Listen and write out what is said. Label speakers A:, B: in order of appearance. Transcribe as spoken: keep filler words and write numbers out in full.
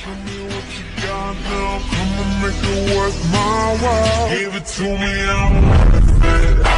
A: Show me what you got now. Come and make it worth my while. Give it to me, I want it.